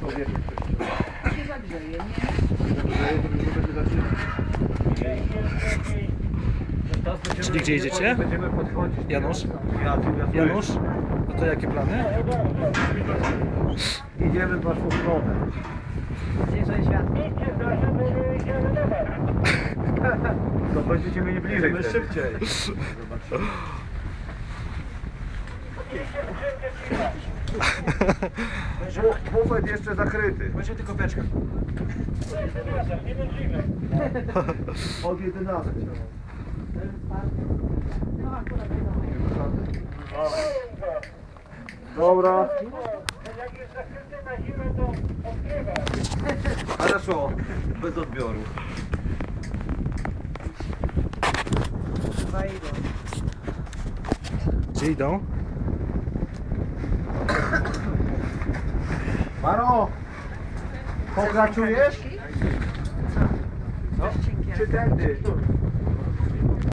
Człowieku. się zagrzeje, nie? Zagrzeje, to już będzie zaczynać. Czyli gdzie idziecie? Będziemy podchodzić. Janusz? Ja Janusz? No to jakie plany? Idziemy w waszą stronę. Zjeżdżaj światło. To będziecie mieli bliżej. Będziemy szybciej. Bufet jeszcze zakryty. Będzie tylko beczka. Od 11. No akurat wiadomo. Dobra. Jak jest zakryty na zimę, to odkrywa. Ale szło. Bez odbioru. Chyba idą. Gdzie idą? Maro! Pokraczujesz? Co? Czy tędy?